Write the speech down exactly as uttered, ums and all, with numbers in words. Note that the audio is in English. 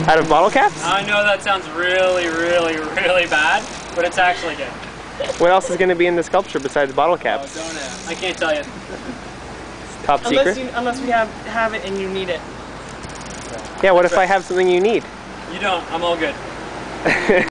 Out of bottle caps? I know that sounds really, really, really bad, but it's actually good. What else is going to be in the sculpture besides bottle caps? Oh, don't know. I can't tell you. It's top Unless secret? you, unless we have, have it and you need it. Yeah, what if I have something you need? You don't. I'm all good.